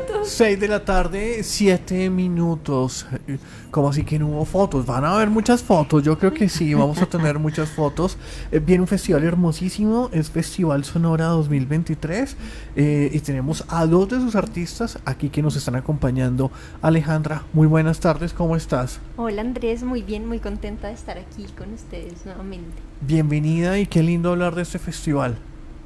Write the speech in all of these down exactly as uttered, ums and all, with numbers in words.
minutos. seis de la tarde, siete minutos. ¿Cómo así que no hubo fotos? Van a haber muchas fotos, yo creo que sí, vamos a tener muchas fotos. Eh, viene un festival hermosísimo, es Festival Sonora dos mil veintitrés, eh, y tenemos a dos de sus artistas aquí que nos están acompañando. Alejandra, muy buenas tardes, ¿cómo estás? Hola Andrés, muy bien, muy contenta de estar aquí con ustedes nuevamente. Bienvenida y qué lindo hablar de este festival.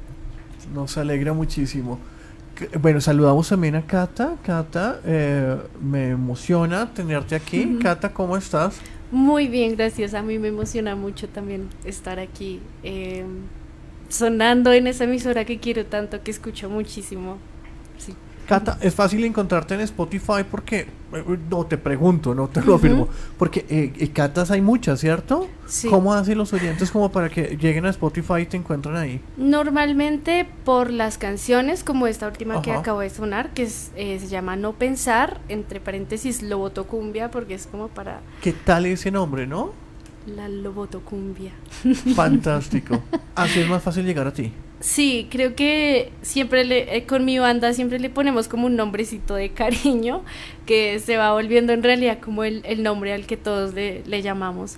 Nos alegra muchísimo. Bueno, saludamos también a Cata. Cata, eh, me emociona tenerte aquí. Uh-huh. Cata, ¿cómo estás? Muy bien, gracias. A mí me emociona mucho también estar aquí, eh, sonando en esa emisora que quiero tanto, que escucho muchísimo. Sí. Cata, es fácil encontrarte en Spotify porque, eh, no te pregunto, no te lo uh-huh. afirmo, porque eh, Catas hay muchas, ¿cierto? Sí. ¿Cómo hacen los oyentes como para que lleguen a Spotify y te encuentren ahí? Normalmente por las canciones, como esta última Ajá. que acabo de sonar, que es, eh, se llama No Pensar, entre paréntesis Lobotocumbia, porque es como para... ¿Qué tal ese nombre, no? La Lobotocumbia. Fantástico. Así es más fácil llegar a ti. Sí, creo que siempre le, eh, con mi banda siempre le ponemos como un nombrecito de cariño que se va volviendo en realidad como el, el nombre al que todos le, le llamamos.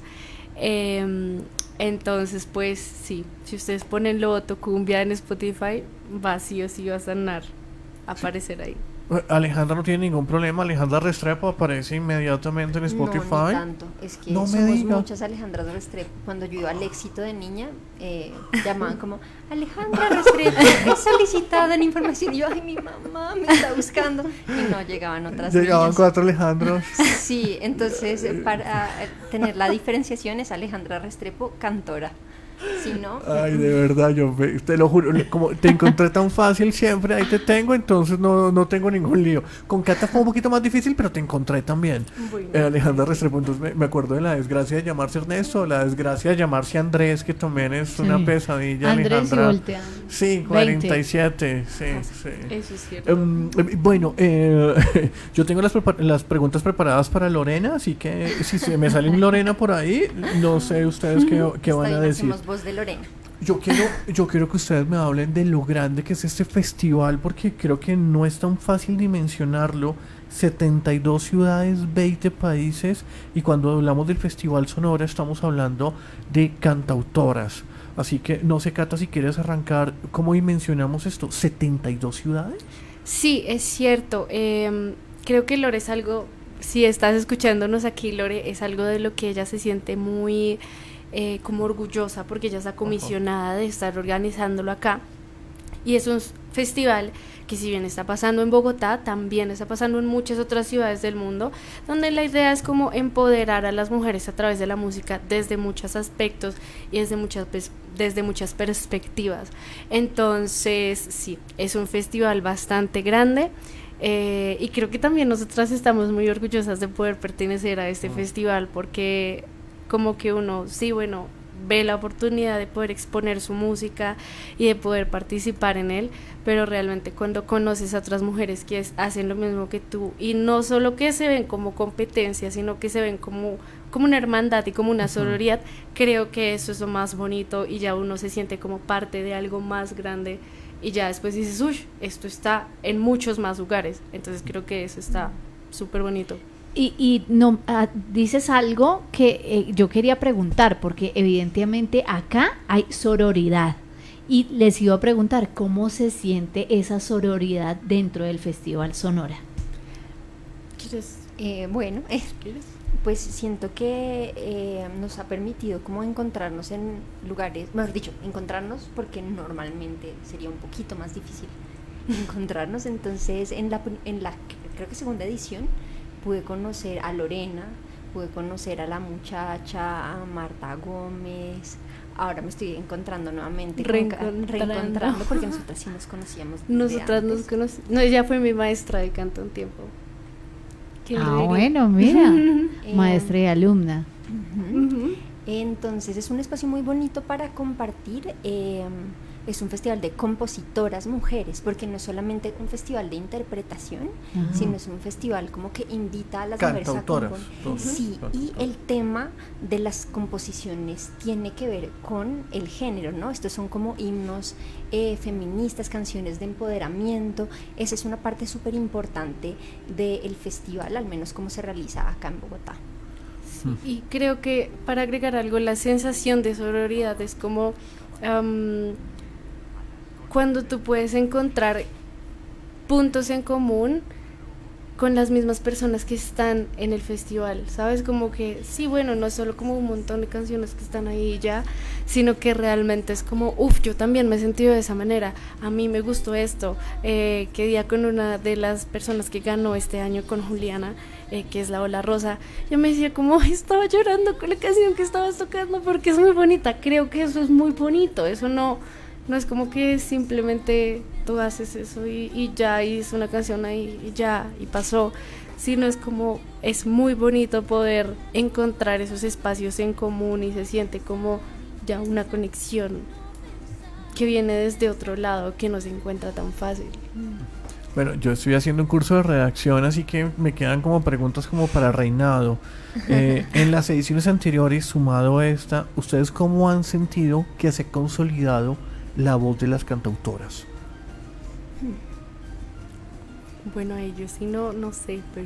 Eh, entonces, pues sí, si ustedes ponen Lobotocumbia en Spotify, va sí o sí va a sonar, a aparecer ahí. Alejandra no tiene ningún problema. Alejandra Restrepo aparece inmediatamente en Spotify. No, ni tanto. Es que no somos diga. muchas Alejandras Restrepo. Cuando yo iba al Éxito de niña, eh, llamaban como Alejandra Restrepo es solicitada en información. Y yo, ay, mi mamá me está buscando. Y no, llegaban otras Llegaban niñas. cuatro Alejandros. Sí, entonces para tener la diferenciación es Alejandra Restrepo, cantora. Si no, ay, de verdad, yo me, te lo juro, como te encontré tan fácil siempre, ahí te tengo, entonces no, no tengo ningún lío. Con Cata fue un poquito más difícil, pero te encontré también. Eh, Alejandra Restrepo, entonces me, me acuerdo de la desgracia de llamarse Ernesto, la desgracia de llamarse Andrés, que también es sí. una pesadilla. Andrés Alejandra. Y voltean. Sí, cuarenta y siete, sí, sí. Eso es cierto. Um, bueno, eh, yo tengo las, las preguntas preparadas para Lorena, así que si se me sale un Lorena por ahí, no sé ustedes qué, qué van a decir. Voz de Lorena. Yo quiero, yo quiero que ustedes me hablen de lo grande que es este festival, porque creo que no es tan fácil dimensionarlo. setenta y dos ciudades, veinte países, y cuando hablamos del Festival Sonora estamos hablando de cantautoras. Así que no sé, Cata, si quieres arrancar, ¿cómo dimensionamos esto? ¿setenta y dos ciudades? Sí, es cierto. Eh, creo que Lore es algo, si estás escuchándonos aquí, Lore, es algo de lo que ella se siente muy... Eh, como orgullosa porque ella está comisionada de estar organizándolo acá, y es un festival que si bien está pasando en Bogotá, también está pasando en muchas otras ciudades del mundo, donde la idea es como empoderar a las mujeres a través de la música desde muchos aspectos y desde muchas, desde muchas perspectivas. Entonces sí, es un festival bastante grande. Eh, y creo que también nosotras estamos muy orgullosas de poder pertenecer a este oh. festival, porque como que uno, sí, bueno, ve la oportunidad de poder exponer su música y de poder participar en él, pero realmente cuando conoces a otras mujeres que es, hacen lo mismo que tú, y no solo que se ven como competencia, sino que se ven como, como una hermandad y como una sororidad, uh-huh. creo que eso es lo más bonito, y ya uno se siente como parte de algo más grande, y ya después dices, uy, esto está en muchos más lugares, entonces creo que eso está súper bonito. Y, y no uh, dices algo que eh, yo quería preguntar, porque evidentemente acá hay sororidad, y les iba a preguntar cómo se siente esa sororidad dentro del Festival Sonora. ¿Quieres? Eh, bueno, eh, ¿quieres? Pues siento que eh, nos ha permitido como encontrarnos en lugares, mejor dicho, encontrarnos, porque normalmente sería un poquito más difícil encontrarnos. Entonces en la, en la creo que segunda edición pude conocer a Lorena, pude conocer a la muchacha, a Marta Gómez. Ahora me estoy encontrando nuevamente, reencontrando, reencontrando porque nosotras sí nos conocíamos. Nosotras nos conocimos. No, ella fue mi maestra de canto un tiempo. Ah, bueno, mira, maestra y alumna. Uh-huh. Uh-huh. Entonces es un espacio muy bonito para compartir. Eh, es un festival de compositoras mujeres, porque no es solamente un festival de interpretación, Ujú. sino es un festival como que invita a las Cantautoras, mujeres a todas, componer. Sí, y cantautoras. el tema de las composiciones tiene que ver con el género, ¿no? Estos son como himnos eh, feministas, canciones de empoderamiento. Esa es una parte súper importante del festival, al menos como se realiza acá en Bogotá. Y creo que para agregar algo, la sensación de sororidad es como um, cuando tú puedes encontrar puntos en común con las mismas personas que están en el festival, ¿sabes? Como que, sí, bueno, no es solo como un montón de canciones que están ahí y ya, sino que realmente es como, uff, yo también me he sentido de esa manera, a mí me gustó esto, eh, que día con una de las personas que ganó este año con Juliana, eh, que es la Ola Rosa, yo me decía como, estaba llorando con la canción que estabas tocando porque es muy bonita, creo que eso es muy bonito, eso no... No es como que simplemente tú haces eso y, y ya, y es una canción ahí y ya, y pasó, sino es como, es muy bonito poder encontrar esos espacios en común y se siente como ya una conexión que viene desde otro lado que no se encuentra tan fácil. Bueno, yo estoy haciendo un curso de redacción, así que me quedan como preguntas como para Reinado. Eh, en las ediciones anteriores, sumado a esta, ¿ustedes cómo han sentido que se ha consolidado la voz de las cantautoras? Bueno, a ellos sí no, no sé, pero...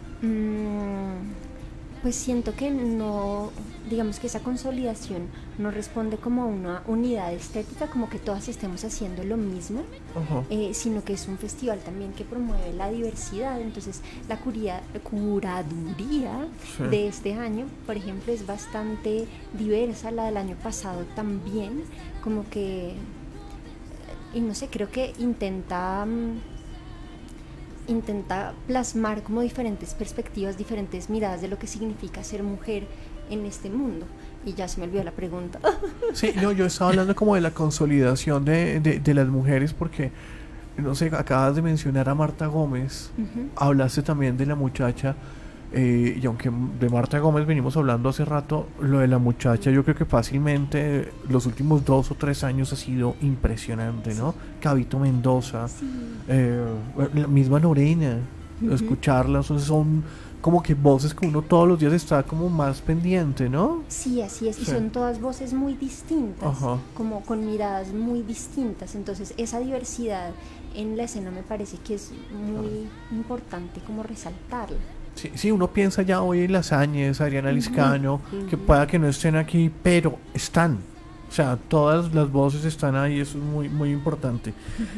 Mm, pues siento que no, digamos que esa consolidación no responde como a una unidad estética, como que todas estemos haciendo lo mismo, Ajá. eh, sino que es un festival también que promueve la diversidad. Entonces la curia, curaduría Sí. de este año, por ejemplo, es bastante diversa, la del año pasado también, como que, y no sé, creo que intenta... mm, intenta plasmar como diferentes perspectivas, diferentes miradas de lo que significa ser mujer en este mundo. Y ya se me olvidó la pregunta. Sí, no, yo estaba hablando como de la consolidación de, de, de las mujeres porque, no sé, acabas de mencionar a Marta Gómez, Ujú. hablaste también de la muchacha, eh, y aunque de Marta Gómez venimos hablando hace rato, lo de la muchacha yo creo que fácilmente los últimos dos o tres años ha sido impresionante, ¿no? Cabito Mendoza, Sí. eh, la misma Lorena, Ujú. escucharlas, son, son como que voces que uno todos los días está como más pendiente, ¿no? Sí, así es, y Sí. son todas voces muy distintas, Ajá. como con miradas muy distintas. Entonces esa diversidad en la escena me parece que es muy importante como resaltarla. Sí, sí, uno piensa ya hoy en las Áñez, Adriana Ujú, Liscano, que ujú. pueda que no estén aquí, pero están. O sea, todas las voces están ahí, eso es muy muy importante.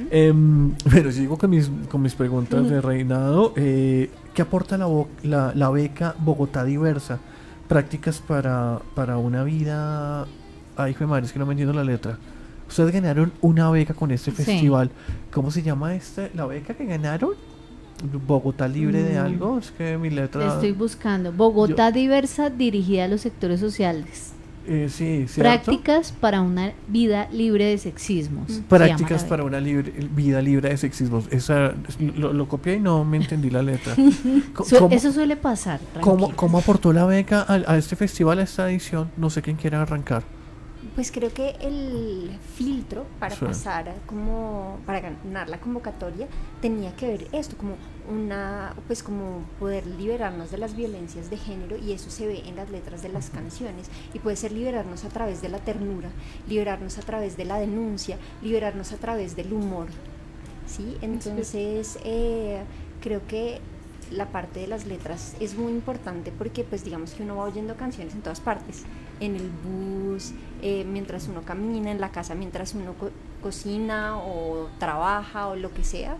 Em, pero sigo con mis, con mis preguntas de Reinado. Eh, ¿qué aporta la, bo- la, la beca Bogotá Diversa? Prácticas para, para una vida... Ay, hijo de madre, es que no me entiendo la letra. Ustedes ganaron una beca con este Sí. festival. ¿Cómo se llama este? ¿La beca que ganaron? ¿Bogotá Libre de Mm. algo? Es que mi letra... Le estoy buscando. Bogotá Diversa, dirigida a los sectores sociales. Eh, sí, ¿cierto? Prácticas para una vida libre de sexismos. se llama Prácticas la para beca. una libre- vida libre de sexismo. Esa, lo, lo copié y no me entendí la letra. Co- Su- ¿Cómo, Eso suele pasar. cómo- tranquilos. cómo aportó la beca a, a este festival, a esta edición? No sé quién quiera arrancar. Pues creo que el filtro para Sí. pasar como para ganar la convocatoria tenía que ver esto como una pues como poder liberarnos de las violencias de género, y eso se ve en las letras de las canciones, y puede ser liberarnos a través de la ternura, liberarnos a través de la denuncia, liberarnos a través del humor, ¿sí? Entonces eh, creo que la parte de las letras es muy importante porque pues digamos que uno va oyendo canciones en todas partes, en el bus, eh, mientras uno camina, en la casa, mientras uno co- cocina o trabaja o lo que sea,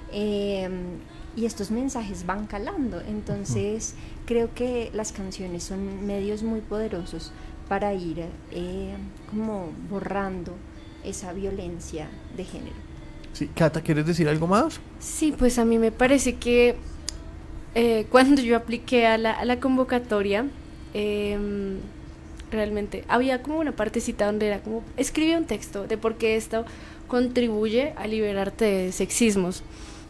eh, y estos mensajes van calando. Entonces creo que las canciones son medios muy poderosos para ir eh, como borrando esa violencia de género. Sí, Cata, ¿quieres decir algo más? Sí, pues a mí me parece que eh, cuando yo apliqué a la, a la convocatoria, eh, realmente había como una partecita donde era como, escribe un texto de por qué esto contribuye a liberarte de sexismos,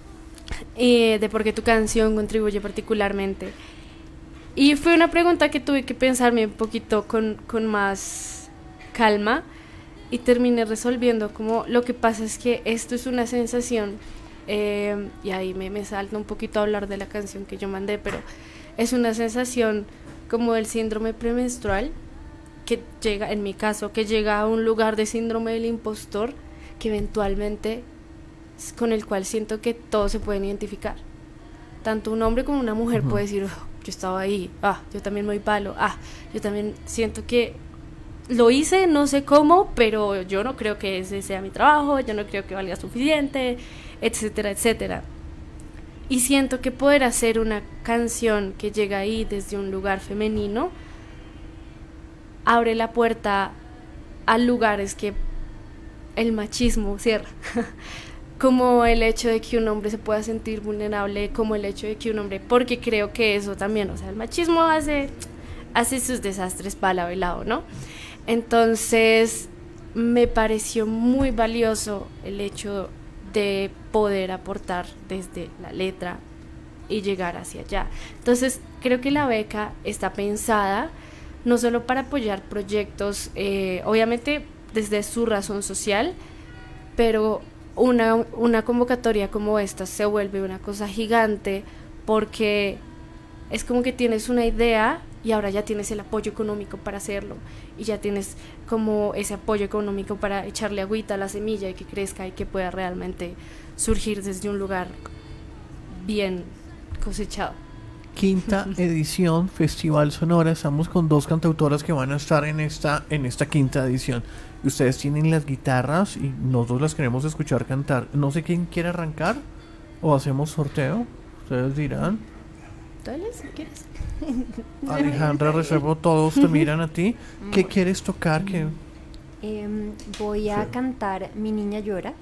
eh, de por qué tu canción contribuye particularmente. Y fue una pregunta que tuve que pensarme un poquito con, con más calma, y terminé resolviendo como lo que pasa es que esto es una sensación, eh, y ahí me, me salta un poquito a hablar de la canción que yo mandé, pero es una sensación como del síndrome premenstrual, que llega, en mi caso, que llega a un lugar de síndrome del impostor, que eventualmente, con el cual siento que todos se pueden identificar. Tanto un hombre como una mujer uh-huh. puede decir, oh, yo estaba ahí, ah, yo también me doy palo, ah, yo también siento que lo hice, no sé cómo, pero yo no creo que ese sea mi trabajo, yo no creo que valga suficiente, etcétera, etcétera. Y siento que poder hacer una canción que llega ahí desde un lugar femenino abre la puerta a lugares que el machismo cierra. Como el hecho de que un hombre se pueda sentir vulnerable, como el hecho de que un hombre, porque creo que eso también, o sea, el machismo hace, hace sus desastres para lado y lado, ¿no? Entonces, me pareció muy valioso el hecho de poder aportar desde la letra y llegar hacia allá. Entonces, creo que la beca está pensada no solo para apoyar proyectos, eh, obviamente desde su razón social, pero Una, una convocatoria como esta se vuelve una cosa gigante porque es como que tienes una idea y ahora ya tienes el apoyo económico para hacerlo y ya tienes como ese apoyo económico para echarle agüita a la semilla y que crezca y que pueda realmente surgir desde un lugar bien cosechado. Quinta edición Festival Sonora. Estamos con dos cantautoras que van a estar en esta, en esta quinta edición. Ustedes tienen las guitarras y nosotros las queremos escuchar cantar. No sé quién quiere arrancar o hacemos sorteo. Ustedes dirán. Dale, si quieres. Alejandra, reservo, todos te miran a ti. ¿Qué quieres tocar? ¿Qué? Eh, voy a sí. cantar Mi Niña Llora.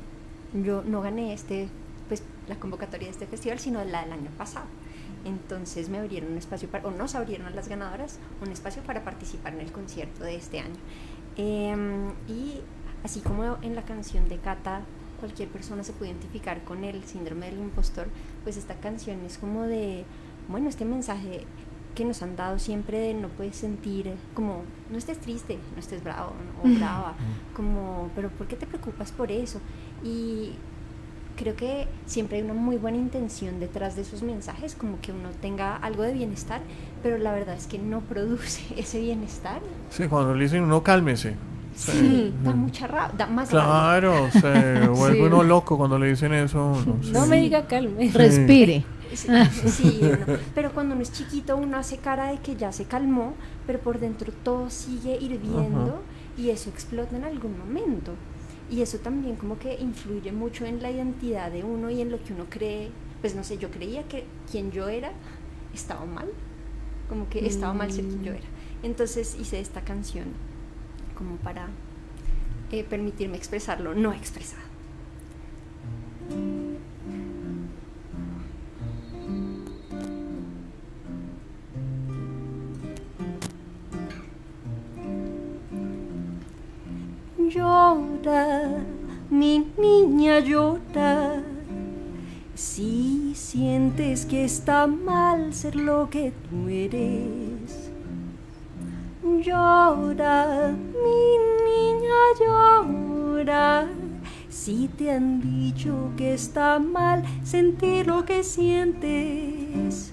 Yo no gané este, pues, la convocatoria de este festival, sino la del año pasado. Entonces me abrieron un espacio para, o nos abrieron a las ganadoras un espacio para participar en el concierto de este año. Eh, y así como en la canción de Cata cualquier persona se puede identificar con el síndrome del impostor, pues esta canción es como de, bueno, este mensaje que nos han dado siempre de no puedes sentir, como no estés triste, no estés bravo o brava, como, pero ¿por qué te preocupas por eso? Y creo que siempre hay una muy buena intención detrás de esos mensajes, como que uno tenga algo de bienestar, pero la verdad es que no produce ese bienestar. Sí, cuando le dicen uno cálmese. Sí, sí, da mucha rabia, da más claro, rabia. Se vuelve sí. uno loco cuando le dicen eso. No, sí. no me diga calme. Sí. Respire. Sí, sí, uno, pero cuando uno es chiquito uno hace cara de que ya se calmó, pero por dentro todo sigue hirviendo. Ajá. Y eso explota en algún momento. Y eso también como que influye mucho en la identidad de uno y en lo que uno cree. Pues no sé, yo creía que quien yo era estaba mal, como que estaba mal ser quien yo era. Entonces hice esta canción como para eh, permitirme expresarlo no expresado. Llora, mi niña llora, si sientes que está mal ser lo que tú eres. Llora, mi niña llora, si te han dicho que está mal sentir lo que sientes.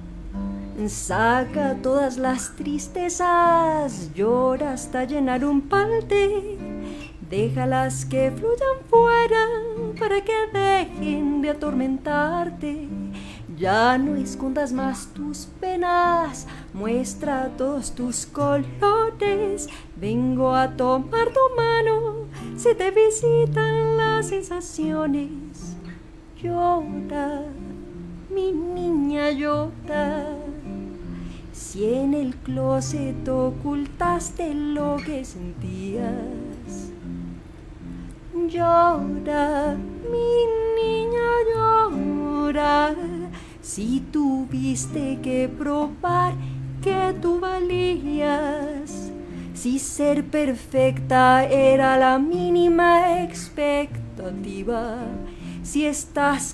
Saca todas las tristezas, llora hasta llenar un balde. Déjalas que fluyan fuera para que dejen de atormentarte. Ya no escondas más tus penas, muestra todos tus colores. Vengo a tomar tu mano si te visitan las sensaciones. Llora, mi niña llora, si en el closet ocultaste lo que sentías. Llora, mi niña llora, si tuviste que probar que tú valías, si ser perfecta era la mínima expectativa, si estas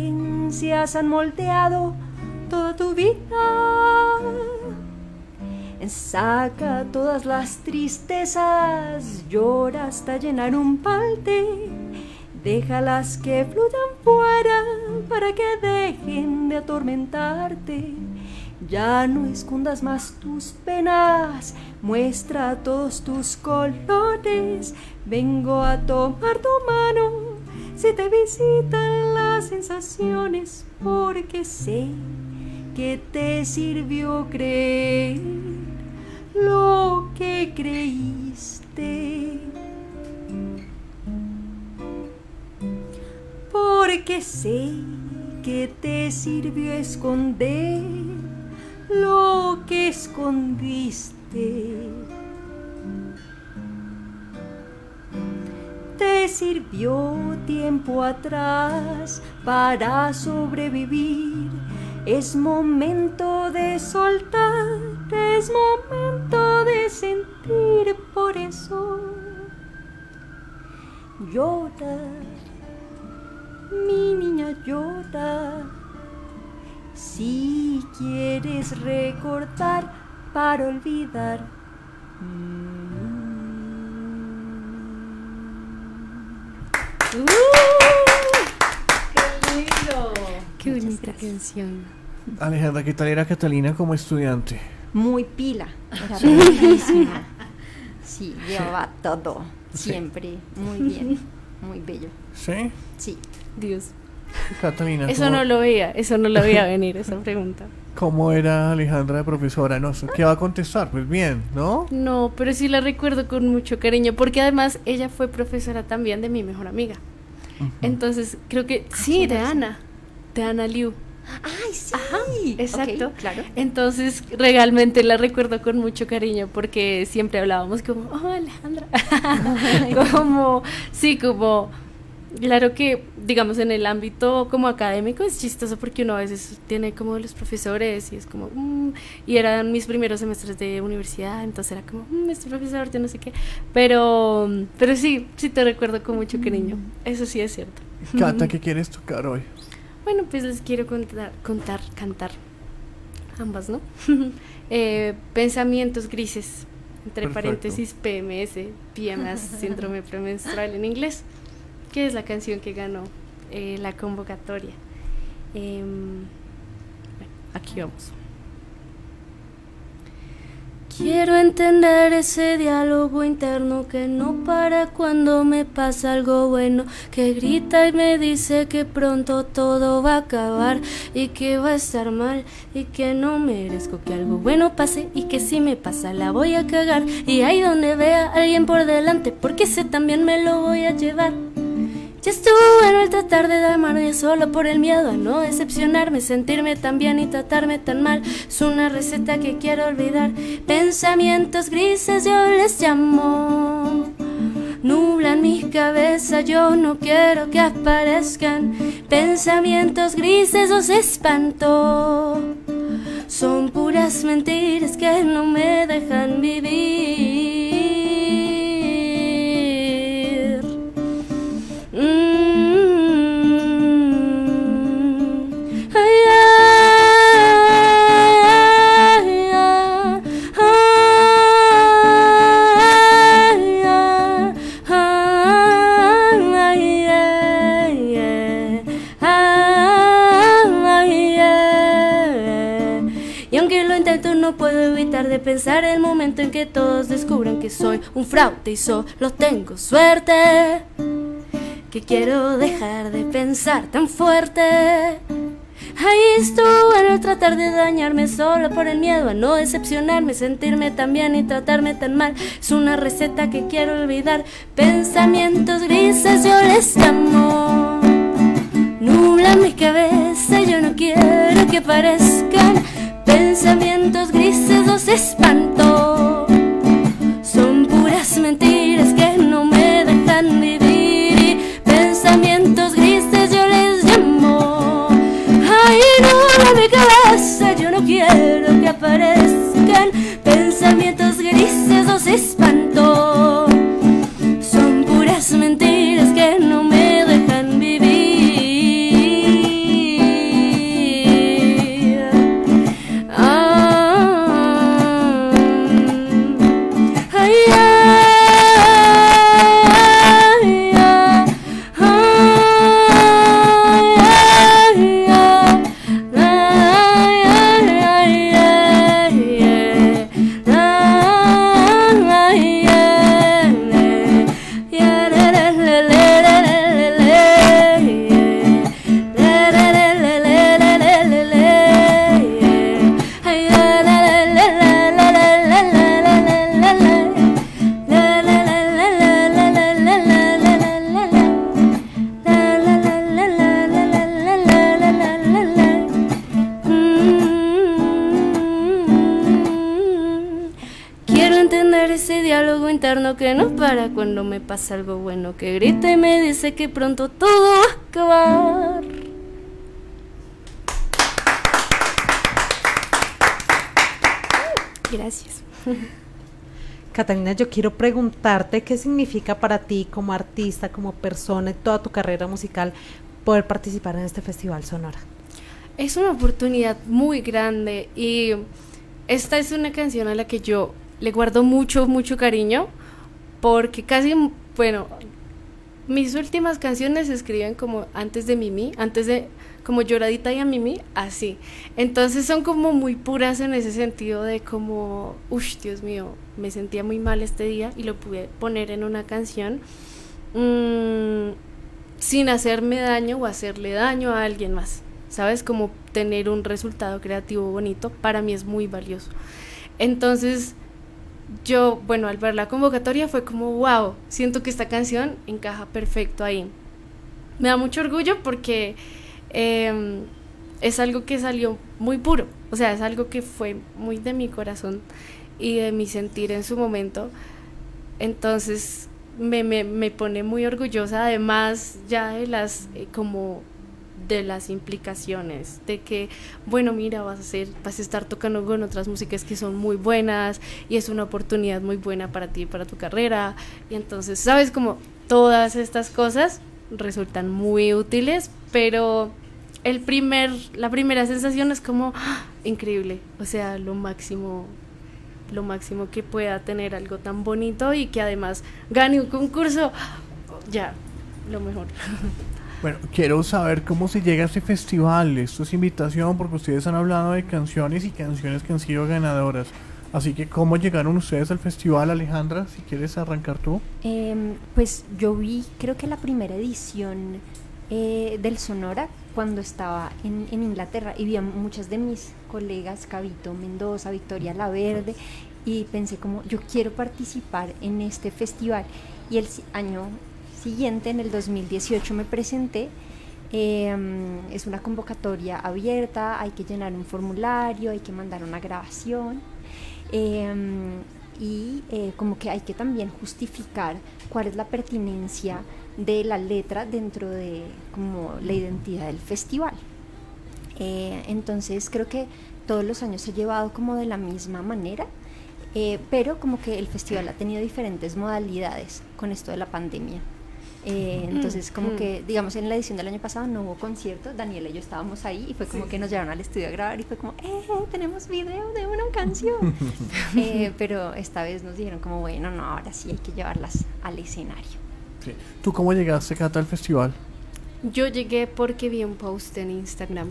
creencias han moldeado toda tu vida. Saca todas las tristezas, llora hasta llenar un balde. Déjalas que fluyan fuera para que dejen de atormentarte. Ya no escondas más tus penas, muestra todos tus colores. Vengo a tomar tu mano si te visitan las sensaciones, porque sé que te sirvió creer lo que creíste. Porque sé que te sirvió esconder lo que escondiste. Te sirvió tiempo atrás para sobrevivir. Es momento de soltar, es momento de sentir, por eso llora, mi niña llora. Si quieres recordar para olvidar. Uh, ¡Qué lindo! ¡Qué bonita canción! Alejandra, ¿qué tal era Catalina como estudiante? Muy pila, era bellísima. Sí, llevaba todo, Sí. siempre, muy bien, muy bello. ¿Sí? Sí. Dios. Catalina, Eso ¿cómo, no lo veía, eso no lo veía venir, esa pregunta. ¿cómo era Alejandra de profesora? No sé, ¿qué va a contestar? Pues bien, ¿no? No, pero sí la recuerdo con mucho cariño, porque además ella fue profesora también de mi mejor amiga. Ujú. Entonces, creo que sí, ¿quién de es? Ana, de Ana Liu. ¡Ay, sí! Ajá, exacto. Ok, claro. Entonces, realmente la recuerdo con mucho cariño porque siempre hablábamos como, oh, Alejandra. Como, sí, como, claro que, digamos, en el ámbito como académico es chistoso porque uno a veces tiene como los profesores y es como, mm, y eran mis primeros semestres de universidad, entonces era como, mm, este profesor, yo no sé qué. Pero, pero sí, sí te recuerdo con mucho cariño. Eso sí es cierto. Cata, ¿qué quieres tocar hoy? Bueno, pues les quiero contar, contar, cantar, ambas, ¿no? eh, pensamientos grises, entre Perfecto. paréntesis P M S, P M S, síndrome premenstrual en inglés, que es la canción que ganó eh, la convocatoria. Eh, bueno, aquí vamos. Quiero entender ese diálogo interno que no para cuando me pasa algo bueno, que grita y me dice que pronto todo va a acabar y que va a estar mal y que no merezco que algo bueno pase y que si me pasa la voy a cagar, y ahí donde vea a alguien por delante porque ese también me lo voy a llevar. Ya estuvo bueno el tratar de amarme solo por el miedo a no decepcionarme, sentirme tan bien y tratarme tan mal. Es una receta que quiero olvidar. Pensamientos grises yo les llamo, nublan mi cabeza, yo no quiero que aparezcan. Pensamientos grises os espanto, son puras mentiras que no me dejan vivir. No puedo evitar de pensar el momento en que todos descubran que soy un fraude y solo tengo suerte, que quiero dejar de pensar tan fuerte. Ahí estuvo en el tratar de dañarme solo por el miedo a no decepcionarme, sentirme tan bien y tratarme tan mal. Es una receta que quiero olvidar. Pensamientos grises yo les llamo, nublan mi cabeza, yo no quiero que aparezcan. Pensamientos grises los espanto, son puras mentiras que no me dejan vivir. Pensamientos grises yo les llamo, ay, no, mi cabeza, yo no quiero que aparezcan. Pensamientos grises los espanto, son puras mentiras que no me dejan vivir. interno que no para cuando me pasa algo bueno, que grita y me dice que pronto todo va a acabar. Gracias. Catalina, yo quiero preguntarte qué significa para ti como artista, como persona y toda tu carrera musical poder participar en este Festival Sonora. Es una oportunidad muy grande y esta es una canción a la que yo le guardo mucho, mucho cariño porque casi, bueno, mis últimas canciones se escriben como antes de Mimi, antes de, como Lloradita y a Mimi, así. Entonces son como muy puras en ese sentido de como, uff, Dios mío, me sentía muy mal este día y lo pude poner en una canción mmm, sin hacerme daño o hacerle daño a alguien más, ¿sabes? Como tener un resultado creativo bonito, para mí es muy valioso. Entonces, yo, bueno, al ver la convocatoria fue como, wow, siento que esta canción encaja perfecto ahí. Me da mucho orgullo porque eh, es algo que salió muy puro, o sea, es algo que fue muy de mi corazón y de mi sentir en su momento. Entonces, me, me, me pone muy orgullosa, además ya de las, eh, como... de las implicaciones, de que, bueno, mira, vas a hacer, vas a estar tocando con otras músicas que son muy buenas y es una oportunidad muy buena para ti, para tu carrera, y entonces, sabes, como todas estas cosas resultan muy útiles, pero el primer, la primera sensación es como, ¡ah!, increíble, o sea, lo máximo, lo máximo que pueda tener algo tan bonito y que además gane un concurso, ya, lo mejor. Bueno, quiero saber cómo se llega a este festival. Esto es invitación porque ustedes han hablado de canciones y canciones que han sido ganadoras. Así que, ¿cómo llegaron ustedes al festival, Alejandra? Si quieres arrancar tú. Eh, pues yo vi, creo que la primera edición eh, del Sonora cuando estaba en, en Inglaterra y vi a muchas de mis colegas, Cabito Mendoza, Victoria Laverde, y pensé como, yo quiero participar en este festival. Y el año siguiente, en el dos mil dieciocho, me presenté. Eh, es una convocatoria abierta, hay que llenar un formulario, hay que mandar una grabación eh, y eh, como que hay que también justificar cuál es la pertinencia de la letra dentro de como la identidad del festival. Eh, entonces creo que todos los años se ha llevado como de la misma manera, eh, pero como que el festival ha tenido diferentes modalidades con esto de la pandemia. Eh, entonces como mm. que digamos en la edición del año pasado no hubo concierto, Daniela y yo estábamos ahí y fue como sí. que nos llevaron al estudio a grabar y fue como eh, tenemos video de una canción eh, pero esta vez nos dijeron como bueno, no, ahora sí hay que llevarlas al escenario. Sí. ¿Tú cómo llegaste, Cata, al festival? Yo llegué porque vi un post en Instagram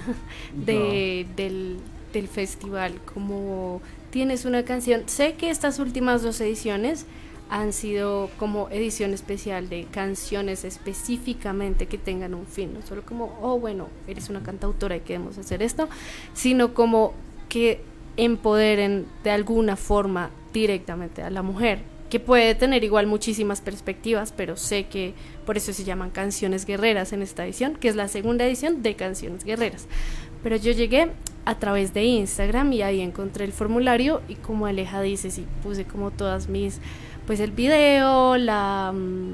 de, no. del, del festival, como tienes una canción, sé que estas últimas dos ediciones han sido como edición especial de canciones específicamente que tengan un fin, no solo como, oh bueno, eres una cantautora y queremos hacer esto, sino como que empoderen de alguna forma directamente a la mujer, que puede tener igual muchísimas perspectivas, pero sé que por eso se llaman Canciones Guerreras en esta edición, que es la segunda edición de Canciones Guerreras. Pero yo llegué a través de Instagram y ahí encontré el formulario y como Aleja dice, sí, puse como todas mis, pues el video, la,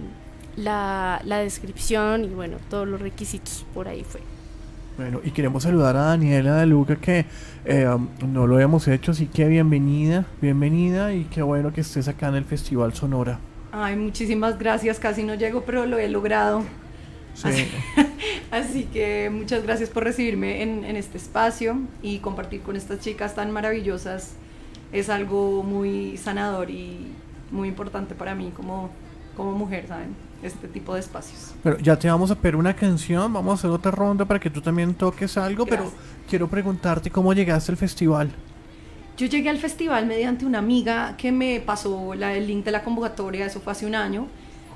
la, la descripción y bueno, todos los requisitos, por ahí fue. Bueno, y queremos saludar a Daniela de Luca, que eh, um, no lo habíamos hecho, así que bienvenida, bienvenida y qué bueno que estés acá en el Festival Sonora. Ay, muchísimas gracias, casi no llego, pero lo he logrado. Sí. Así, así que muchas gracias por recibirme en, en este espacio y compartir con estas chicas tan maravillosas. Es algo muy sanador y muy importante para mí como, como mujer, ¿saben? Este tipo de espacios. Pero ya te vamos a pedir una canción, vamos a hacer otra ronda para que tú también toques algo, Gracias. Pero quiero preguntarte cómo llegaste al festival. Yo llegué al festival mediante una amiga que me pasó la, el link de la convocatoria, eso fue hace un año.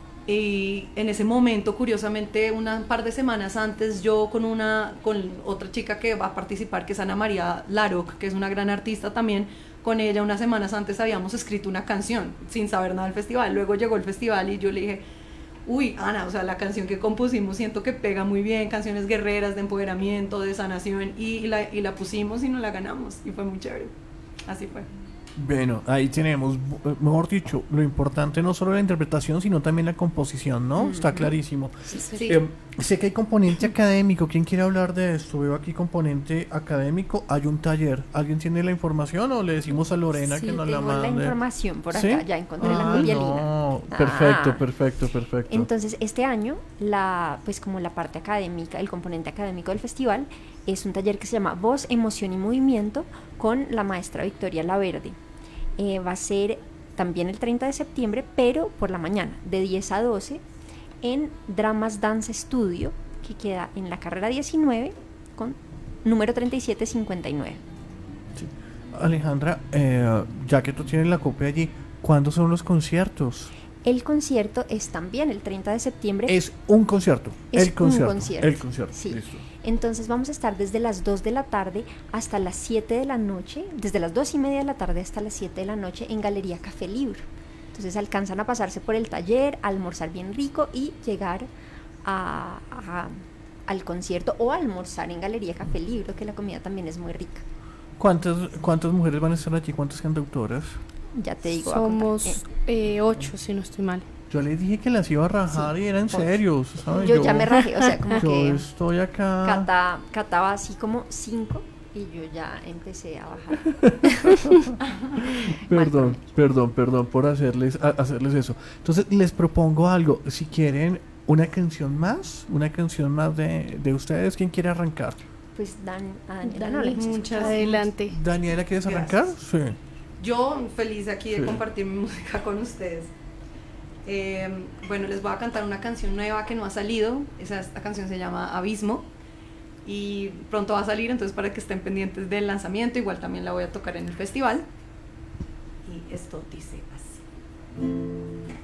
Y en ese momento, curiosamente, un par de semanas antes, yo con una con otra chica que va a participar, que es Ana María Laroc, que es una gran artista también, con ella unas semanas antes habíamos escrito una canción, sin saber nada del festival. Luego llegó el festival y yo le dije, uy, Ana, o sea, la canción que compusimos siento que pega muy bien, canciones guerreras, de empoderamiento, de sanación, y la, y la pusimos y nos la ganamos, y fue muy chévere. Así fue. Bueno, ahí tenemos, eh, mejor dicho, lo importante no solo la interpretación, sino también la composición, ¿no? Está clarísimo. Sí, sí. Eh, sé que hay componente académico. ¿Quién quiere hablar de esto? Veo aquí componente académico. Hay un taller. ¿Alguien tiene la información o le decimos a Lorena Sí, que nos la tengo la mande? información por acá, ¿Sí? ya encontré la Ah, copialina. no. Perfecto, Ah. perfecto, perfecto. Entonces, este año, la, pues como la parte académica, el componente académico del festival, es un taller que se llama Voz, Emoción y Movimiento con la maestra Victoria Laverde. Eh, va a ser también el treinta de septiembre, pero por la mañana, de diez a doce, en Dramas Dance Studio, que queda en la carrera diecinueve, con número treinta y siete cincuenta y nueve. Alejandra, eh, ya que tú tienes la copia allí, ¿cuándo son los conciertos? El concierto es también el treinta de septiembre. Es un concierto. Es el un concierto. concierto, El concierto. sí. Listo. Entonces vamos a estar desde las dos de la tarde hasta las siete de la noche, desde las dos y media de la tarde hasta las siete de la noche en Galería Café Libro. Entonces alcanzan a pasarse por el taller, a almorzar bien rico y llegar a, a- al concierto o a almorzar en Galería Café Libro, que la comida también es muy rica. ¿Cuántas, ¿Cuántas mujeres van a estar allí? ¿Cuántas cantautoras? Ya te digo. voy a contar. Somos eh, ocho, si no estoy mal. Yo le dije que las iba a rajar Sí, y eran ocho. serios, ¿sabes? Yo, ya me rajé, o sea, como Yo que estoy acá. Cata, cataba así como cinco y yo ya empecé a bajar. Perdón, Mal por mí. perdón, perdón por hacerles, a- hacerles eso. Entonces les propongo algo. Si quieren una canción más, una canción más de, de ustedes, ¿quién quiere arrancar? Pues Dan, a Daniela Dani, no le gusta. Muchas Adelante. Daniela, ¿quieres Gracias. arrancar? Sí. Yo feliz aquí de Sí. compartir mi música con ustedes. Eh, bueno, les voy a cantar una canción nueva que no ha salido. Esa, esta canción se llama Abismo y pronto va a salir, entonces para que estén pendientes del lanzamiento. Igual también la voy a tocar en el festival. Y esto dice así.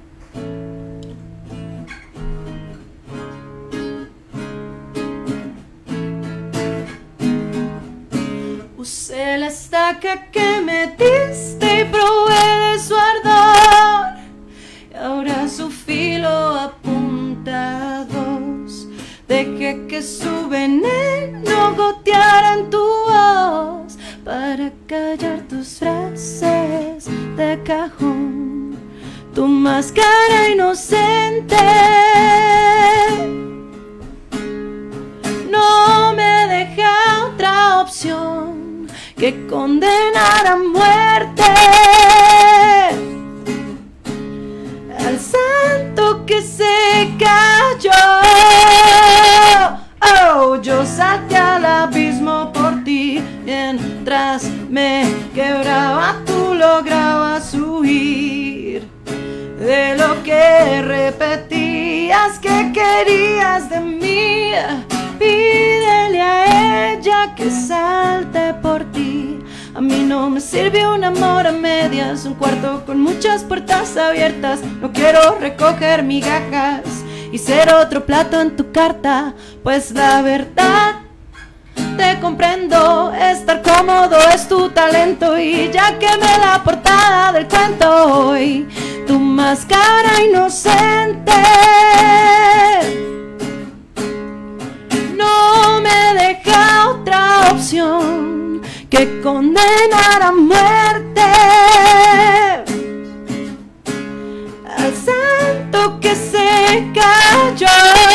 Usé la estaca que me diste y probé de su ardor, y ahora su filo apunta a dos. Dejé que su veneno goteara en tu voz para callar tus frases de cajón, tu máscara inocente. No me deja otra opción que condenar a muerte al santo que se cayó. Oh, yo salté al abismo por ti, mientras me quebraba tú lograbas huir de lo que repetías que querías de mí. Pídele a ella que salte por ti. A mí no me sirve un amor a medias, un cuarto con muchas puertas abiertas. No quiero recoger migajas y ser otro plato en tu carta, pues la verdad te comprendo. Estar cómodo es tu talento y ya quemé la portada del cuento hoy, tu máscara inocente no me deja otra opción que condenar a muerte al santo que se cayó.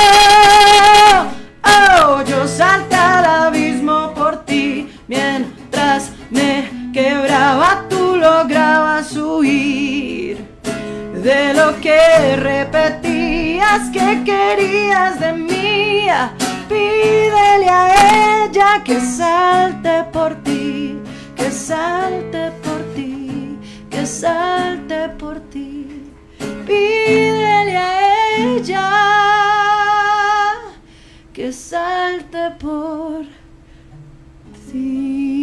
Oh, yo salté al abismo por ti, mientras me quebraba tú lograbas huir de lo que repetías que querías de mí. Pídele a ella que salte por ti, que salte por ti, que salte por ti. Pídele a ella que salte por ti.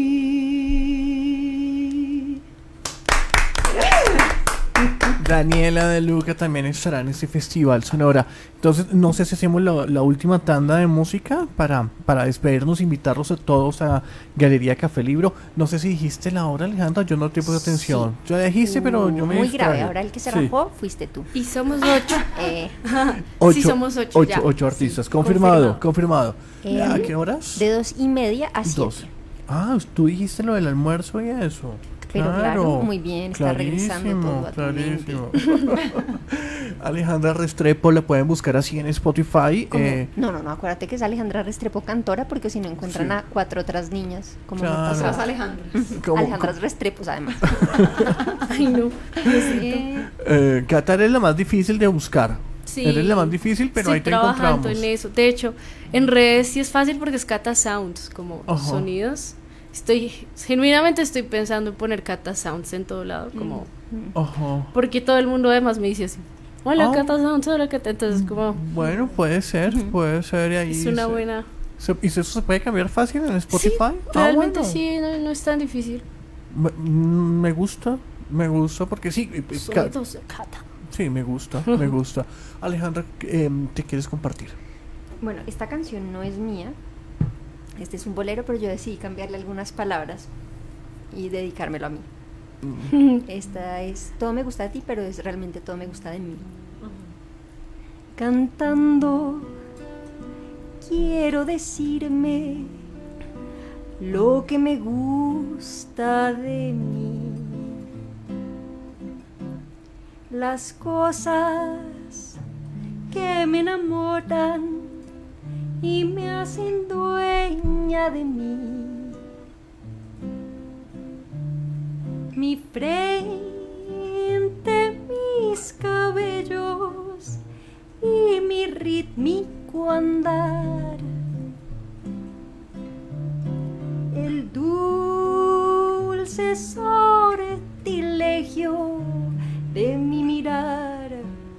Daniela de Luca también estará en este festival Sonora. Entonces, no sé si hacemos la, la última tanda de música para, para despedirnos, invitarlos a todos a Galería Café Libro. No sé si dijiste la hora, Alejandra, yo no te puse atención. Yo dijiste, pero yo me Muy distraje. grave, ahora el que se Sí. rajó fuiste tú. Y somos ocho. Eh, Ocho, Sí, somos ocho, ocho, ya. ocho artistas. Confirmado, confirmado. Eh, ¿A qué horas? de dos y media a siete. Dos. Ah, tú dijiste lo del almuerzo y eso. Pero claro, Claro, muy bien, está regresando todo a tu mente. clarísimo. Alejandra Restrepo, la pueden buscar así en Spotify. Como- eh, no, no, no, acuérdate que es Alejandra Restrepo cantora, porque si no encuentran Sí. a cuatro otras niñas, como me Claro. pasó. Otras Alejandras. como- Alejandra Restrepos, además. Ay, no. Eh, eh, Cata, eres la más difícil de buscar. Sí. Eres la más difícil, pero Estoy ahí te trabajando encontramos. en eso. De hecho, en redes sí es fácil porque es Cata Sounds, como Ajá. sonidos. Estoy, genuinamente estoy pensando en poner Cata Sounds en todo lado, como, Ajá. porque todo el mundo además me dice así, hola Ah. Cata Sounds, hola Cata, entonces como, Bueno, puede ser, puede ser. Y ahí es una se- buena... se- ¿Y eso se puede cambiar fácil en Spotify? Sí, Ah, realmente bueno. sí, no, no es tan difícil. Me, mm, me gusta, me gusta porque sí. eh, eh, ca- Sonidos de Cata. Sí, me gusta, me gusta. Alejandra, em, ¿te quieres compartir? Bueno, esta canción no es mía. Este es un bolero, pero yo decidí cambiarle algunas palabras y dedicármelo a mí. Esta es Todo me gusta de ti, pero es realmente Todo me gusta de mí. Cantando quiero decirme lo que me gusta de mí. Las cosas que me enamoran y me hacen dueña de mí. Mi frente, mis cabellos y mi rítmico andar. El dulce sortilegio de mi mirar.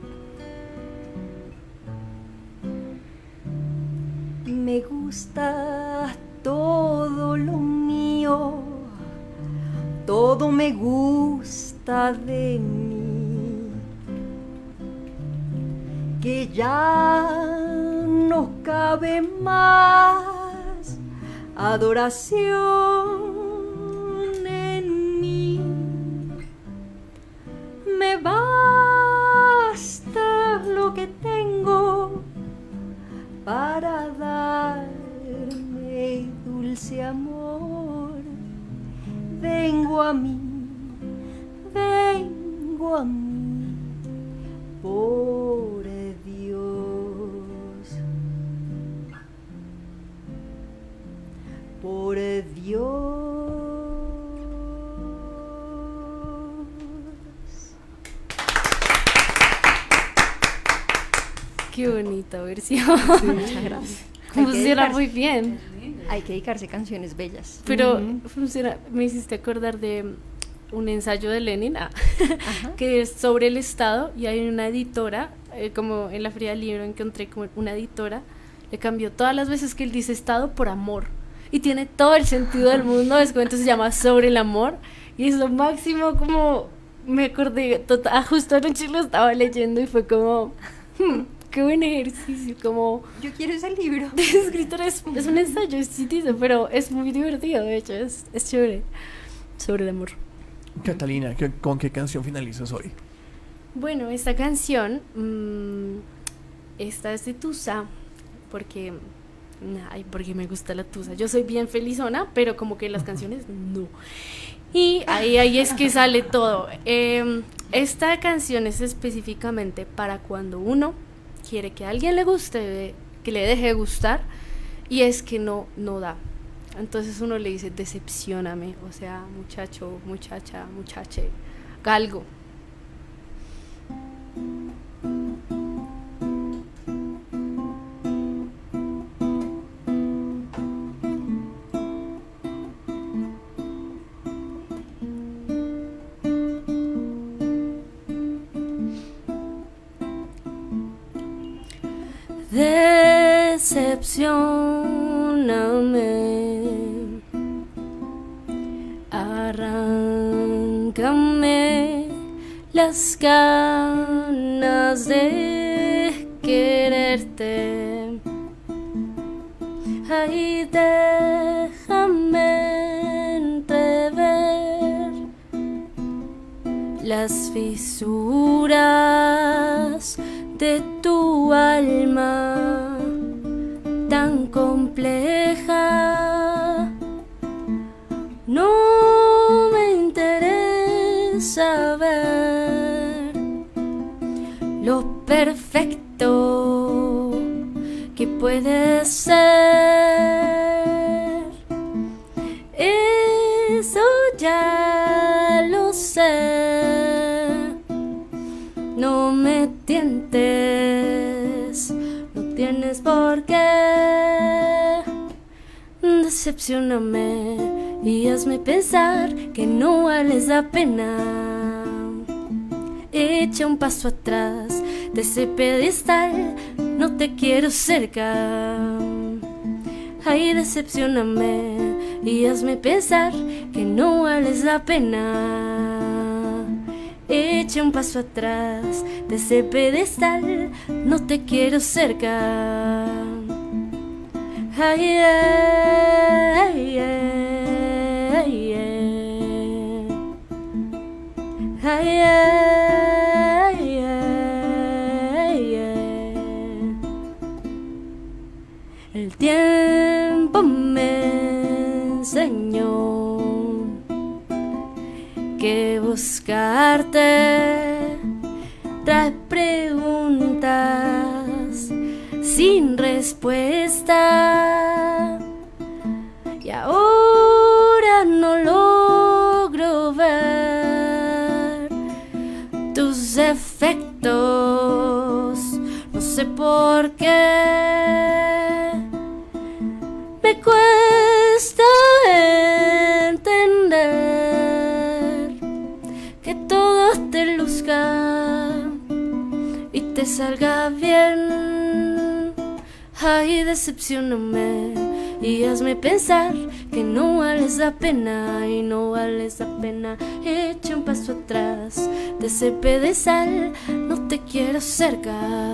Me gusta todo lo mío, todo me gusta de mí, que ya no cabe más adoración en mí. Me basta lo que tengo para darme dulce amor. Vengo a mí, vengo a mí, por Dios, por Dios. Qué bonita versión. Muchas gracias. Hay que Funciona dedicarse- muy bien. Hay que dedicarse a canciones bellas. Pero Ujú. funciona, me hiciste acordar de un ensayo de Lenin, ah, Ajá. que es sobre el Estado, y hay una editora, eh, como en la Feria del Libro encontré como una editora, le cambió todas las veces que él dice Estado por amor, y tiene todo el sentido del mundo, es como entonces se llama Sobre el Amor, y es lo máximo, como me acordé, tota- ah, justo anoche lo estaba leyendo y fue como, hmm, qué buen ejercicio, como... Yo quiero ese libro. de escritor es, es un ensayo, sí dice, pero es muy divertido, de hecho, es, es chévere. Sobre el amor. Catalina, ¿qué- ¿con qué canción finalizas hoy? Bueno, esta canción, mmm, esta es de Tusa, porque, ay, porque me gusta la Tusa. Yo soy bien felizona, pero como que las canciones no. Y ahí, ahí es que sale todo. Eh, esta canción es específicamente para cuando uno quiere que a alguien le guste, que le deje de gustar, y es que no, no da. Entonces uno le dice, decepcióname, o sea, muchacho, muchacha, muchache, galgo. Decepcióname, arráncame las ganas de quererte. Ay, déjame entrever las fisuras de tu alma tan compleja. No me interesa perfecto que puede ser. Eso ya lo sé. No me tientes, no tienes por qué. Decepcióname y hazme pensar que no vales la pena. Echa un paso atrás de ese pedestal, no te quiero cerca. Ay, decepcióname y hazme pensar que no vales la pena. Echa un paso atrás de ese pedestal, no te quiero cerca. Ay, ay, ay, ay, ay, ay, ay, ay, ay. El tiempo me enseñó que buscarte trae preguntas sin respuesta, y ahora no logro ver tus defectos. No sé por qué me cuesta entender que todo te luzca y te salga bien. Ay, decepcióname y hazme pensar que no vales la pena, y no vales la pena. Echa un paso atrás de ese pedestal, no te quiero cerca.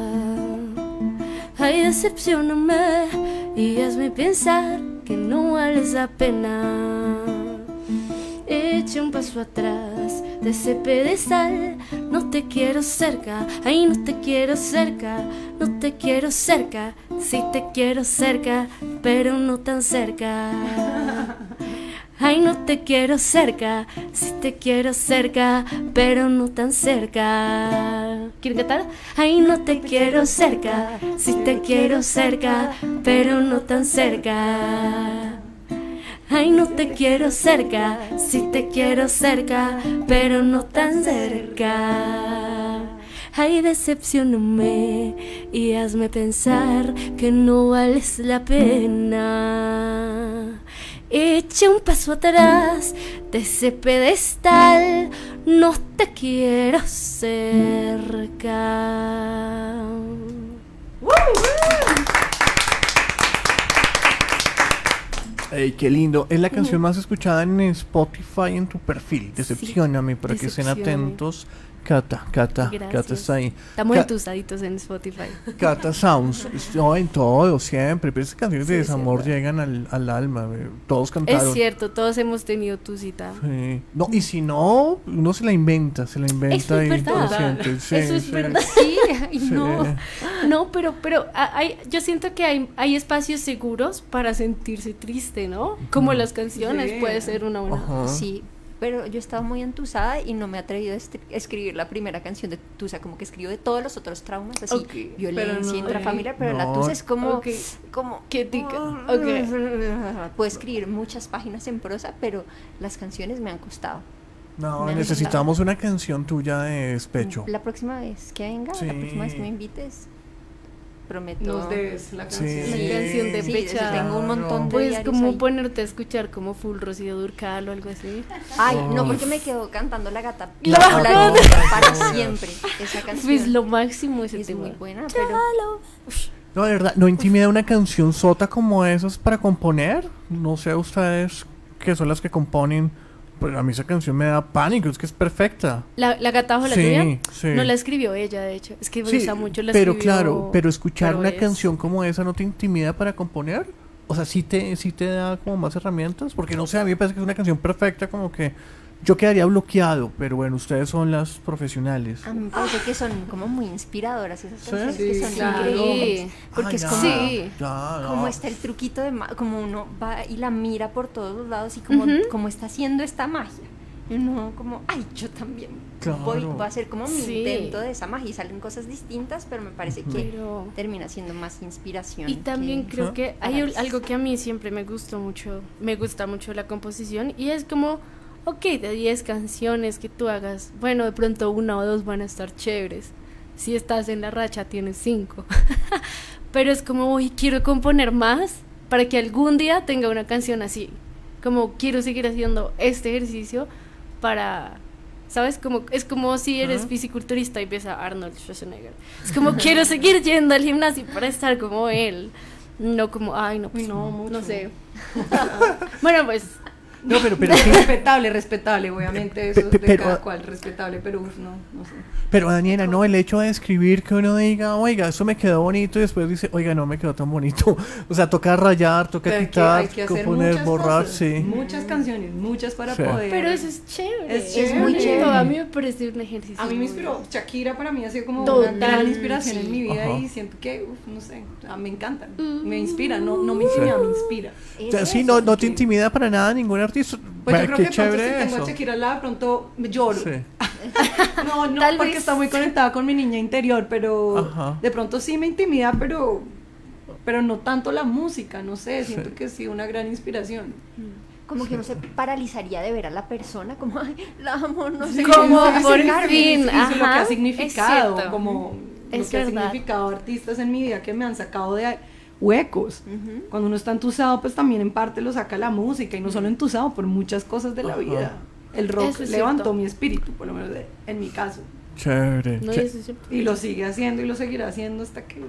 Ay, decepcióname y hazme pensar que no vales la pena. Echa un paso atrás de ese pedestal, no te quiero cerca. Ay, no te quiero cerca, no te quiero cerca. Sí te quiero cerca, pero no tan cerca. Ay, no te quiero cerca, sí te quiero cerca, pero no tan cerca. ¿Quieren cantar? Ay, no te quiero cerca, sí te quiero cerca, pero no tan cerca. Ay, no te quiero cerca, sí te quiero cerca, pero no tan cerca. Ay, decepcióname y hazme pensar que no vales la pena. Echa un paso atrás de ese pedestal, no te quiero cerca. Ey, qué lindo. Es la canción más escuchada en Spotify en tu perfil. Decepcióname, para que estén Decepcióname. atentos. Cata, Cata, Gracias. Cata está ahí. Estamos Ca- entusaditos en Spotify. Cata Sounds, no, en todo, siempre. Pero esas canciones de Sí, es desamor cierto. llegan al, al alma. eh, Todos cantaron. Es cierto, todos hemos tenido tu cita. Sí. No, y si no, uno se la inventa, se la inventa Eso es y verdad. lo siente. Sí, Eso es sí. verdad. Sí, y Sí. no. No, pero, pero a- hay, yo siento que hay, hay espacios seguros para sentirse triste, ¿no? Como las canciones, Sí. puede ser una buena. Ajá. Sí, pero yo estaba muy entusada y no me he atrevido a est- escribir la primera canción de Tusa, como que escribo de todos los otros traumas, así, Ok, violencia pero no, intrafamiliar, pero la no. Tusa es como, Ok. como Qué tica, ok. puedo escribir muchas páginas en prosa, pero las canciones me han costado. No, Me han necesitamos una canción tuya de despecho. La próxima vez que venga, Sí. la próxima vez que me invites, prometo. Nos debes la Sí. canción. Una canción de sí, pecha. tengo un montón de Pues diarios como ahí. ponerte a escuchar como full Rocío Dúrcal o algo así. Ay, no, Oh. porque me quedo cantando la gata La Paola gata. para No. siempre. Esa canción Pues lo máximo ese es tema. muy buena, pero No, de verdad, ¿no intimida una canción sota como esas para componer? No sé a ustedes que son las que componen. Pues a mí esa canción me da pánico, es que es perfecta. La, la gata bajo la Sí, lluvia sí. no la escribió ella, de hecho. Es que me Sí, gusta mucho la pero escribió, claro, pero escuchar pero una es- canción como esa no te intimida para componer. O sea, sí te, sí te da como más herramientas, porque no sé, a mí me parece que es una canción perfecta, como que yo quedaría bloqueado, pero bueno, ustedes son las profesionales. a mí me parece que son como muy inspiradoras esas ¿Sí? canciones Sí, que son claro. increíbles. Porque Ay, es ya, como, Sí. ya, no. como está el truquito de ma- como uno va y la mira por todos los lados y como, Ujú. como está haciendo esta magia. Y uno como, ay, yo también Claro. voy, voy a hacer como mi Sí. intento de esa magia y salen cosas distintas, pero me parece que Pero- termina siendo más inspiración. Y también que creo que hay un- análisis. algo que a mí siempre me gustó mucho, me gusta mucho la composición y es como, ok, de diez canciones que tú hagas, bueno, de pronto una o dos van a estar chéveres. Si estás en la racha tienes cinco. Pero es como, uy, quiero componer más para que algún día tenga una canción así. Como quiero seguir haciendo este ejercicio para, ¿sabes? Como, es como si eres Ajá. fisiculturista y ves a Arnold Schwarzenegger. Es como quiero seguir yendo al gimnasio para estar como él. No como, ay, no, pues Uy, no, no, mucho. no sé. Bueno, pues No, pero, pero sí. Respetable, respetable, obviamente, eso Pe- pe- de pero- cada cual, respetable, pero uf, no, no sé. Pero Daniela, no, el hecho de escribir que uno diga, oiga, eso me quedó bonito y después dice, oiga, no me quedó tan bonito. O sea, toca rayar, toca Pero hay que- quitar, hay que hacer componer, muchas borrar, cosas, sí. muchas canciones, muchas para Sí. poder. pero eso es chévere. Es chévere. muy chévere. A mí me parece un ejercicio. A mí me muy- inspiró, Shakira para mí ha sido como Total, una gran inspiración sí. en mi vida Ajá. y siento que, uf, no sé, ah, me encanta, Mm. me inspira, no, no me intimida, me inspira. O Es sea, sí, eso. no, no te sí. intimida para nada ningún artista. Pues Vea, yo creo qué que de pronto si chévere tengo a eso. Shakira al lado, de pronto me lloro. Sí. No, no, Tal porque vez. está muy conectada con mi niña interior, pero Ajá. de pronto sí me intimida, pero pero no tanto la música, no sé, siento Sí. que sí, una gran inspiración. Como que uno se paralizaría de ver a la persona, como, ay, la amo, no sé Sí, Como no, por acercarme, fin, y eso es lo que ajá, ha es significado, cierto. como Es lo que ha verdad. significado artistas en mi vida que me han sacado de huecos. Ujú. Cuando uno está entusado, pues también en parte lo saca la música, y no solo entusado, por muchas cosas de la Ajá. vida. El rock Eso es levantó cierto. mi espíritu, por lo menos de- en mi caso. Chévere. No, ché- eso es cierto. Y lo sigue haciendo y lo seguirá haciendo hasta que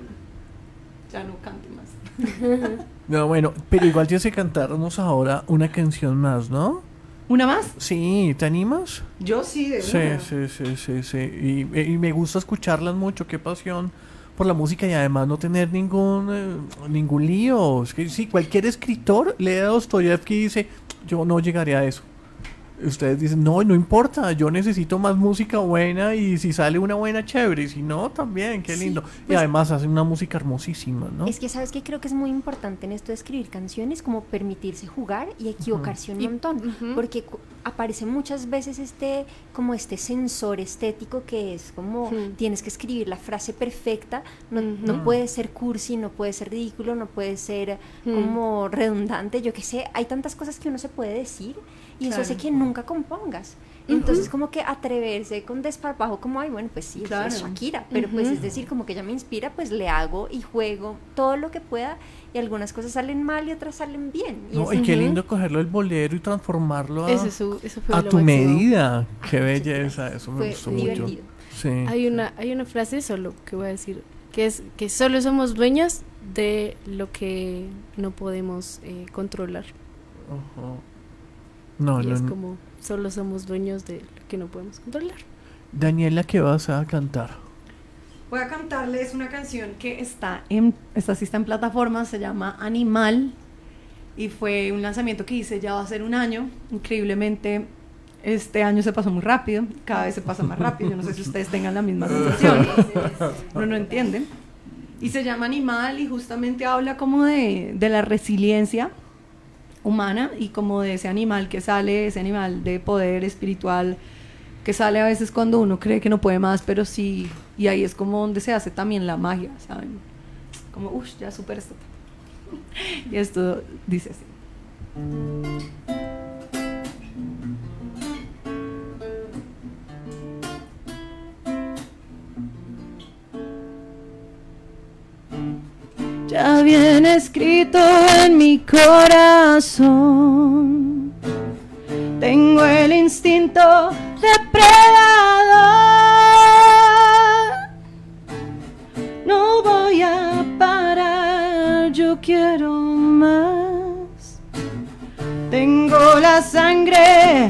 ya no cante más. No, bueno, pero igual tienes que cantarnos ahora una canción más, ¿no? ¿Una más? Sí, ¿te animas? Yo sí, de Sí, una. sí, sí, sí, sí. Y, y me gusta escucharlas mucho, qué pasión por la música y además no tener ningún eh, ningún lío. Es que sí, cualquier escritor lee a Dostoyevsky y dice, yo no llegaré a eso. Ustedes dicen, no, no importa, yo necesito más música buena y si sale una buena, chévere, y si no, también, qué Sí, lindo. y pues- además hacen una música hermosísima, ¿no? Es que sabes que creo que es muy importante en esto de escribir canciones, como permitirse jugar y equivocarse un Y- montón, ujú. porque cu- aparece muchas veces este como este sensor estético que es como Ujú. tienes que escribir la frase perfecta, no, no Ujú. puede ser cursi, no puede ser ridículo, no puede ser Ujú. como redundante, yo qué sé, hay tantas cosas que uno se puede decir y eso hace Claro. que nunca compongas. Entonces como que atreverse con desparpajo como, ay, bueno, pues sí, eso Claro. es Shakira, pero pues Ujú. es decir, como que ella me inspira, pues le hago y juego todo lo que pueda y algunas cosas salen mal y otras salen bien. Y No, es- y qué Ujú. lindo cogerlo el bolero y transformarlo a, Eso, es su- eso fue a lo tu máximo. medida. Qué Muchas belleza, gracias. eso me Fue gustó divertido. mucho. Sí. Hay una, hay una frase solo que voy a decir, que es que solo somos dueños de lo que no podemos eh, controlar. Ajá. No, y no, es no. como, solo somos dueños de lo que no podemos controlar. Daniela, ¿qué vas a cantar? Voy a cantarles una canción que está en, esta sí está en plataformas, se llama Animal y fue un lanzamiento que hice ya va a ser un año. Increíblemente este año se pasó muy rápido, cada vez se pasa más rápido, yo no sé si ustedes tengan la misma sensación, no no entienden. Y se llama Animal y justamente habla como de, de la resiliencia humana y como de ese animal que sale, ese animal de poder espiritual que sale a veces cuando uno cree que no puede más, pero sí, y ahí es como donde se hace también la magia, ¿saben? Como, uff, ya supera esto. Y esto dice así. Ya viene escrito en mi corazón. Tengo el instinto depredador. No voy a parar, yo quiero más. Tengo la sangre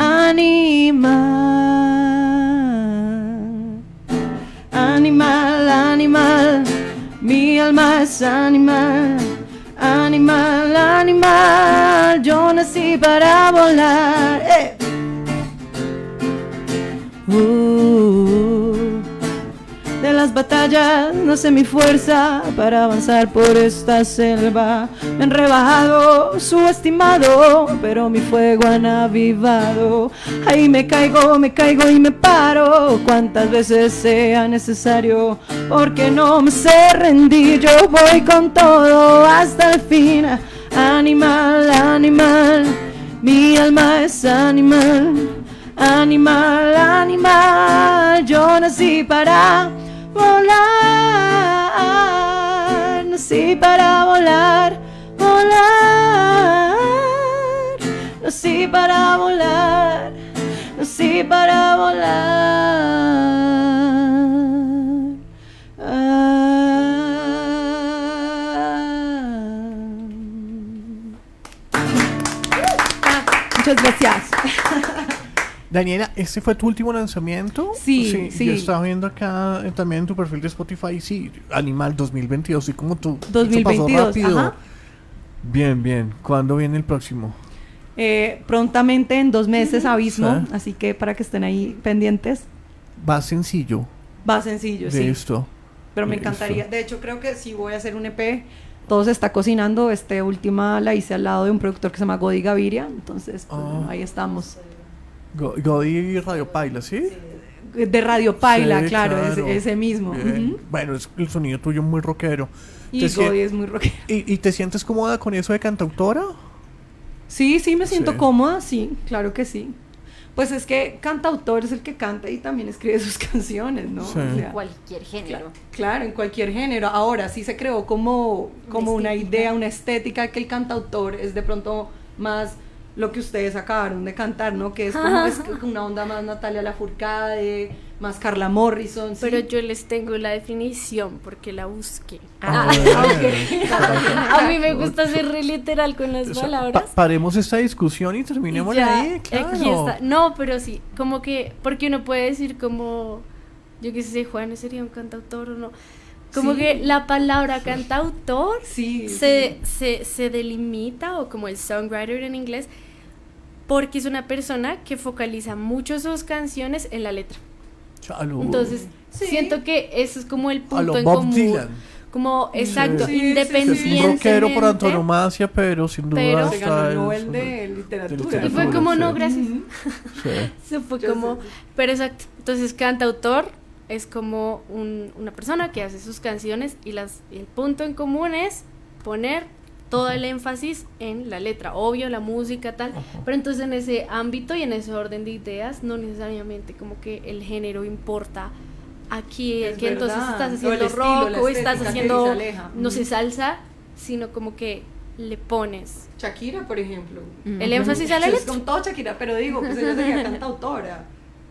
animal. Animal, animal, mi alma es animal. Animal, animal, yo nací para volar. ¡Eh! Uh, de las las batallas, no sé mi fuerza para avanzar por esta selva. Me han rebajado, subestimado, pero mi fuego han avivado. Ahí me caigo, me caigo y me paro, cuantas veces sea necesario, porque no me sé rendir, yo voy con todo hasta el fin. Animal, animal, mi alma es animal. Animal, animal, yo nací para volar, nací para volar, volar, nací para volar, nací para volar. Ah. Muchas gracias. Daniela, ¿este fue tu último lanzamiento? Sí, sí. Yo estaba viendo acá eh, también en tu perfil de Spotify, sí, Animal dos mil veintidós, sí, como tú. dos mil veintidós, ajá. Bien, bien. ¿Cuándo viene el próximo? Eh, prontamente en dos meses, Abismo, ¿Sí? así que para que estén ahí pendientes. Va sencillo. Va sencillo, de sí. esto. Pero me Listo. encantaría. De hecho, creo que si voy a hacer un E P, todo se está cocinando. Este última la hice al lado de un productor que se llama Godi Gaviria, entonces pues, Oh. ahí estamos. Go- Godi y Radio Paila, ¿sí? De Radio Paila, Sí, claro, claro. Ese, ese mismo. Bien. Ujú. Bueno, es el sonido tuyo muy rockero. Y ¿Te sien- Godi es muy rockero. ¿Y, ¿Y te sientes cómoda con eso de cantautora? Sí, sí, me siento Sí. cómoda, sí, claro que sí. Pues es que cantautor es el que canta y también escribe sus canciones, ¿no? Sí. O sea, Cualquier género. claro, en cualquier género. Ahora sí se creó como, como una, estética. idea, una estética que el cantautor es de pronto más lo que ustedes acabaron de cantar, ¿no? Que es como es una onda más Natalia Lafourcade, más Carla Morrison. ¿sí? Pero yo les tengo la definición porque la busqué. Ah, A mí me gusta ser re literal con las O sea, palabras. pa- paremos esta discusión y terminemos Y ya, ahí, claro. aquí está. No, pero sí, como que, porque uno puede decir como, yo qué sé, Juan sería un cantautor o no. Como Sí. que la palabra cantautor Sí, se, se, se delimita, o como el songwriter en inglés, porque es una persona que focaliza mucho sus canciones en la letra. Chalo. Entonces, Sí. siento que eso es como el a punto lo en Bob común. Dylan. Como, exacto, Sí, sí, sí, sí. independientemente. Es un rockero por antonomasia, pero sin duda Pero- Se está ganó el el- Nobel de de literatura. literatura, Y fue como, sí. no, gracias. Ujú. Sí. Se fue Yo como, sé. pero exacto. Entonces, cantautor es como un- una persona que hace sus canciones y las y el punto en común es poner todo el énfasis en la letra, obvio, la música, tal, pero entonces en ese ámbito y en ese orden de ideas, no necesariamente como que el género importa aquí, Es que entonces verdad. estás O el haciendo estilo, rock la o estás estética que haciendo, se aleja. no sé, Ujú. salsa, sino como que le pones Shakira, por ejemplo. el énfasis a la Es letra. con todo Shakira, pero digo, pues ella sería cantautora.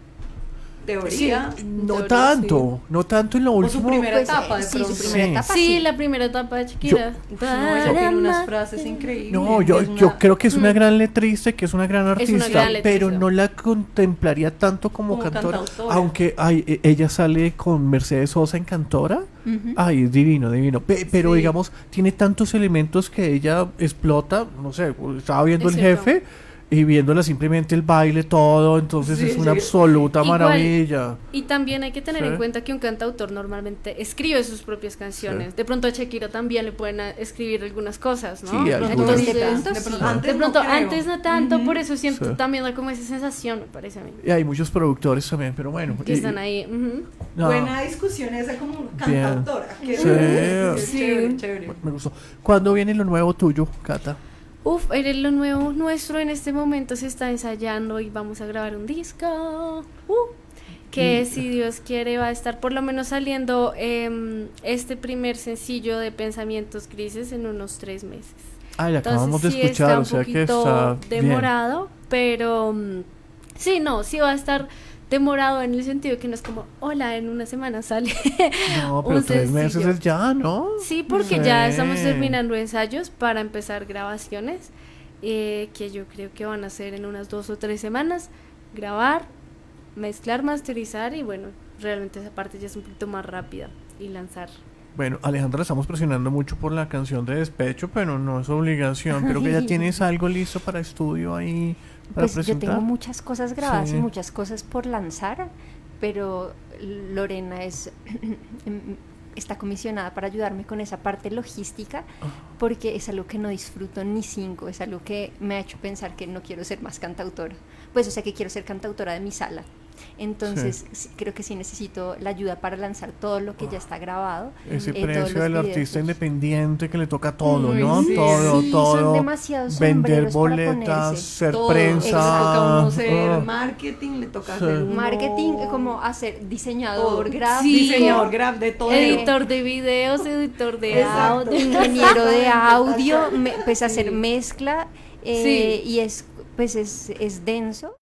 Teoría. No Teoría, tanto, no tanto en lo O su último. primera Pues, etapa, eh, de sí, pronto. su primera Sí. etapa. Sí, la primera etapa de Shakira. No, ella tiene unas frases increíbles. No, yo, es una- yo creo que es una gran letrista y que es una gran Es una artista, gran letrista. pero no la contemplaría tanto como, Como cantora, cantautora. aunque ay, e- ella sale con Mercedes Sosa en Cantora. Ujú. Ay, es divino, divino. Pe- pero Sí. digamos, tiene tantos elementos que ella explota. No sé, estaba viendo Es el cierto. jefe y viéndola simplemente el baile, todo. Entonces Sí, es una sí. absoluta Igual, maravilla. Y también hay que tener Sí. en cuenta que un cantautor normalmente escribe sus propias canciones. Sí. De pronto a Shakira también le pueden a- escriir algunas cosas, ¿no? Sí, algunas. Entonces, De Entonces, pronto, sí. antes de pronto no creo. antes no tanto, Ujú. por eso siento Sí. también da como esa sensación, me parece a mí. Y hay muchos productores también, pero bueno. Que y- están ahí. ujú. no, Buena discusión esa como Bien. cantautora. Qué Sí. bueno, Sí. Chévere, chévere. me gustó. ¿Cuándo viene lo nuevo tuyo, Cata? Uf, eres lo nuevo nuestro en este momento se está ensayando y vamos a grabar un disco. Uh, que si Dios quiere va a estar por lo menos saliendo em, este primer sencillo de Pensamientos Grises en unos tres meses. Ah, ya acabamos Entonces de sí escuchar, está o un sea que poquito está bien. demorado, pero mm, sí, no, sí va a estar demorado en el sentido que no es como, hola, en una semana sale. No, pero un tres meses sencillo. es ya, ¿no? Sí, porque ya Sí. estamos terminando ensayos para empezar grabaciones, eh, que yo creo que van a ser en unas dos o tres semanas, grabar, mezclar, masterizar y bueno, realmente esa parte ya es un poquito más rápida y lanzar. Bueno, Alejandra, la estamos presionando mucho por la canción de despecho, pero no es obligación. Creo que ya tienes algo listo para estudio ahí para Pues yo presentar. tengo muchas cosas grabadas Sí. y muchas cosas por lanzar, pero Lorena es está comisionada para ayudarme con esa parte logística, porque es algo que no disfruto ni cinco, es algo que me ha hecho pensar que no quiero ser más cantautora, pues o sea que quiero ser cantautora de mi sala. Entonces sí. creo que sí necesito la ayuda para lanzar todo lo que ya está grabado. Ese eh, precio del videos. artista independiente que le toca todo, Uy, ¿no? sí, todo, sí, todo. Son demasiados vender sombreros para boletas, ponerse. ser Todo. prensa. Le toca a uno ser ah. marketing, le toca Sí. hacer uno- Marketing, como hacer diseñador, Todo. gráfico, diseñador, graf, de todo. Editor de videos, editor de Exacto. audio. ingeniero de audio, me- pues hacer mezcla, eh, Sí. y es pues es, es denso.